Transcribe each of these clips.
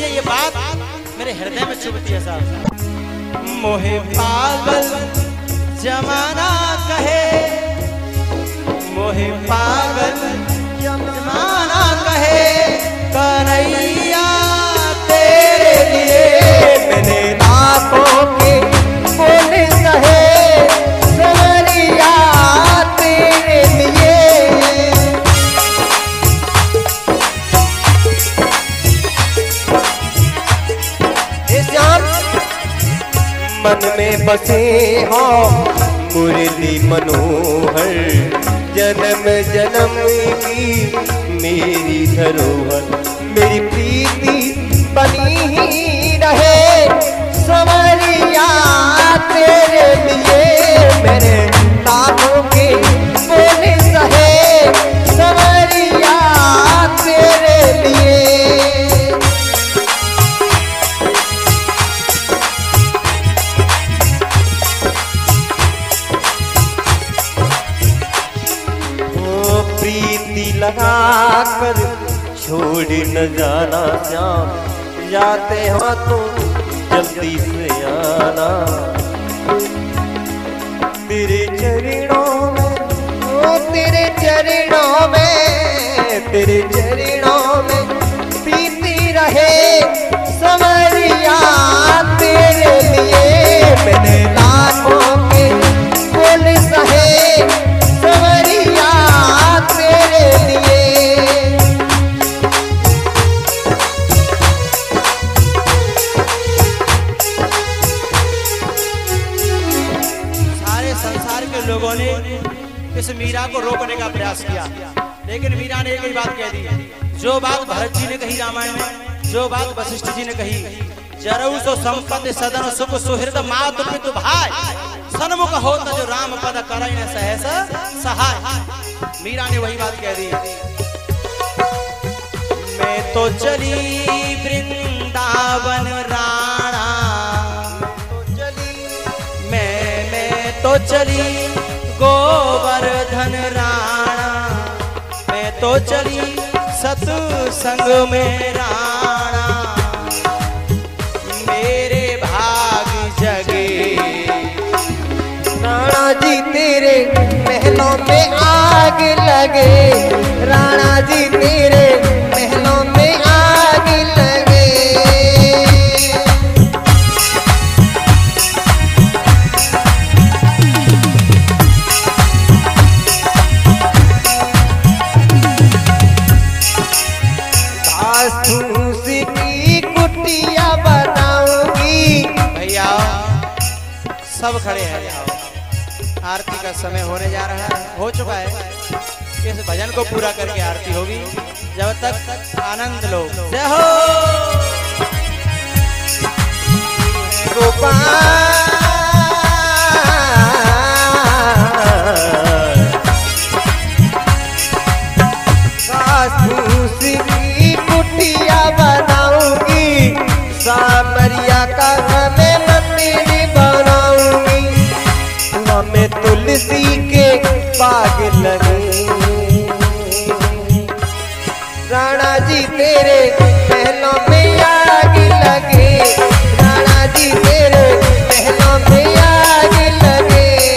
मुझे ये बात मेरे हृदय में चुभती है साहब। मोहे पागल जमाना कहे, मोहे पागल जमाना कहे, कन्हैया तेरे लिए मैंने लाखों के बोल कहे, सवरिया तेरे लिए। मन में बसे हो मुरली मनोहर, जन्म जन्म की मेरी धरोहर, मेरी प्रीति बनी ही रहे, सवरिया तेरे लिए मेरे लाखों के बोल सहे, सवरिया तेरे लिए। प्रीति लगा कर छोड़ न जाना श्याम, जाते हो तो जल्दी से आना, तेरे चरणों में, ओ तेरे चरणों में, तेरे चरणों में प्रीति रहे, सवरिया तेरे लिए मैंने लाखों के बोल सहे, सवरिया तेरे लिए। सारे संसार के लोगों ने इस मीरा को रोकने का प्रयास किया, लेकिन मीरा ने एक ही बात कह दी, जो बात भरत जी ने कही रामायण में, जो बात वशिष्ठ जी ने कही, जरऊ सो संपत्ति सदन सुख सुहृद मातु पितु भाई, सन्मुख होता जो राम पद करई न सहस सहाय। मीरा ने वही बात कह दी। मैं तो चली वृंदावन राणा, मैं तो चली गोवर्धन राणा, मैं तो चली सत्संग में राणा, मेरे भाग जगे राणा जी तेरे महलों में आग लगे, राणा जी तेरे महलों में आग लगे। घास फूस की कुटिया बनाऊंगी, भैया सब खड़े हैं, आरती का समय होने जा रहा है, हो चुका है। इस भजन को पूरा करके आरती होगी, जब तक आनंद लो। जय हो गोपाल। घास-फूस की कुटिया बनाऊंगी, सामरिया का मैं मंदिर बनाऊंगी, में तुलसी के बाग लगे, राणा जी तेरे महलों में आग लगे, राणा जी तेरे महलों में आग लगे।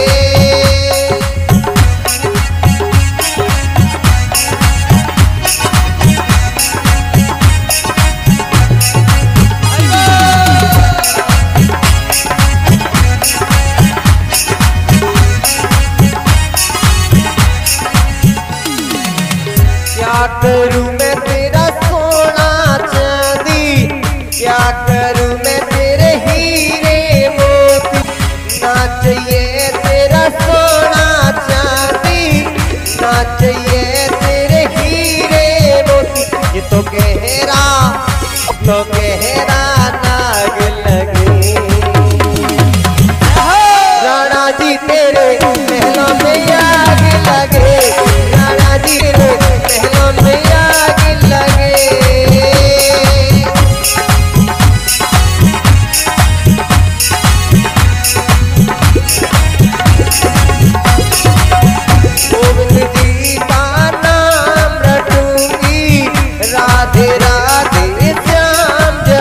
क्या करूं मैं तेरा सोना चांदी, क्या करूं मैं तेरे हीरे मोती, ना चाहिए तेरा सोना चांदी, ना चाहिए तेरे हीरे मोती, ये तो गहरा नाग लगे, राणा जी तेरे महलों में आग लगे, राणा जी तेरे महलों में आग लगे। गोविंद जी का नाम रटूंगी, राधे राधे श्याम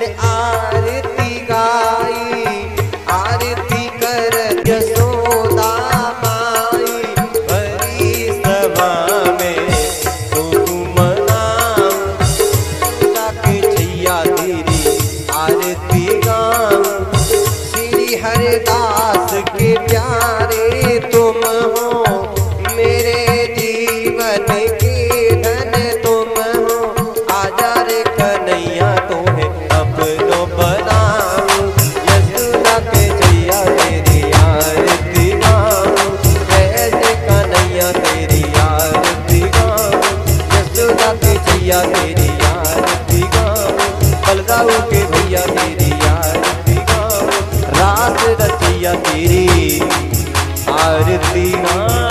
मैंने आरती गाई, आरती कर यशोदा माई, भरी सभा में खूब मनाऊं, जाके छैया तेरी आरती गाऊं। श्री हरदास के प्यारे तुम हो, मेरे जीवन के धन तुम हो, आजा रे कन्हैया तुम्हें अपनो बनाऊं, यशोदा के छैया तेरी आरती गाऊं, ऐसे कन्हैया तेरी आरती गाऊं, यशोदा के छैया तेरी आरती गाऊं, बलदाऊ के भैया तेरी आरती गाऊं, रास रचैया तेरी आरती गाऊं।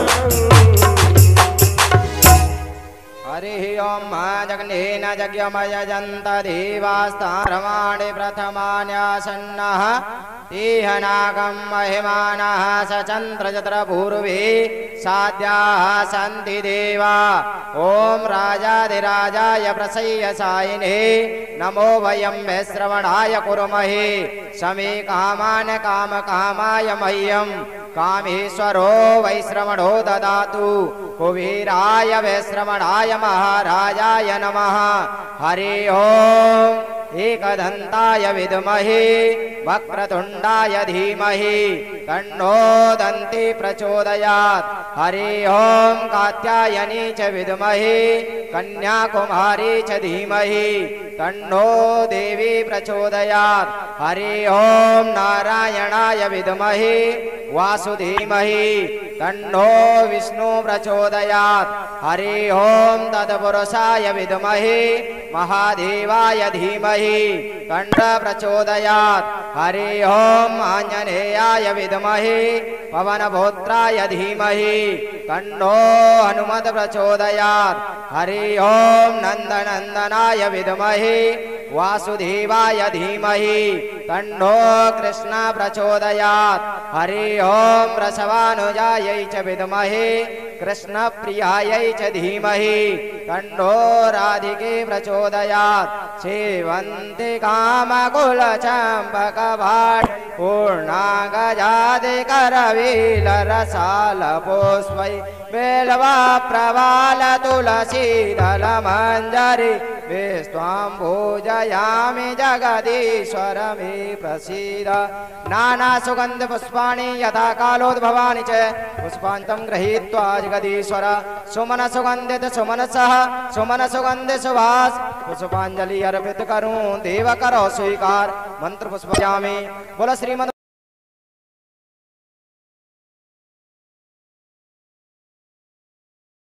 हरि ओम जगन्नेन यज्ञमयजन्त देवास्तारमाणि प्रथमान्यासन्नः तेहनागं महिमानः सचन्द्रजत्र पूर्वे साध्याः सन्ति देवा। ओम राजाधिराजाय प्रसय्यसायिने नमो वयं वैश्रवणाय कुर्महे समे कामान् कामकामाय मह्यं कामेश्वरो वैश्रवणो ददातु। कुबेराय वैश्रवणाय महाराजाय नमः। हरि ओम एकदन्ताय विद्महे वक्रतुण्डाय धीमहि तन्नो दन्ती प्रचोदयात्। हरि ओम कात्यायनी च विद्महे कन्याकुमारी च धीमहि तन्नो देवी प्रचोदयात्। हरि ओम नारायणाय विद्महे वासुधीमहि तन्नो विष्णु प्रचोदयात्। हरि ओम तत्पुरुषाय विद्महे महादेवाय धीमहि तन्नो प्रचोदयात्। हरि ओम आंजनेयाय विद्महे पवनपुत्राय धीमहि तन्नो हनुमत् प्रचोदयात्। हरि ओम नंदनंदनाय विद्महे वासुदेवाय धीमहि तन्नो कृष्ण प्रचोदयात्। हरि ओम वृषभानुजायै च विद्महे कृष्णप्रियायै च धीमहि तन्नो राधिके प्रचोदयात्। सेवन्ति कामकुलचम्पकभाट् पूर्णागजादिकरवीलरसालपुष्पै बेलवा प्रवाल तुलसीदलमञ्जरी विस्त्वां पूजयामि जगदीश्वर मे प्रसीद। नाना सुगन्ध पुष्पाणि यथा कालोद्भवानि च पुष्पान्तं गृहीत्वा जगदीश्वर सुमन सुगन्धित सुमनसः सुमन सुगन्धि सुभाष पुष्पांजलि अर्पित करूं देव करो स्वीकार। मंत्र पुष्पयामि बोल श्रीमद्